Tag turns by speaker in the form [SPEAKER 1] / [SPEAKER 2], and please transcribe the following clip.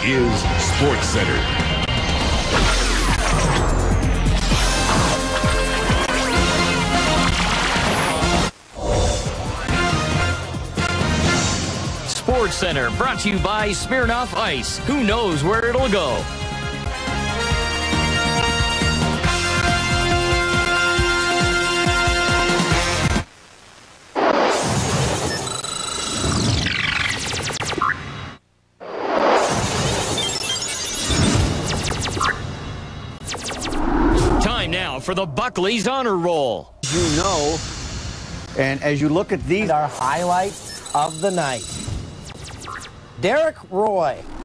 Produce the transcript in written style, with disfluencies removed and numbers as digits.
[SPEAKER 1] is SportsCenter.
[SPEAKER 2] SportsCenter, brought to you by Smirnoff Ice. Who knows where it'll go? Time now for the Buckley's Honour Roll.
[SPEAKER 3] You know, and as you look at these,
[SPEAKER 4] our highlight of the night. Derek Roy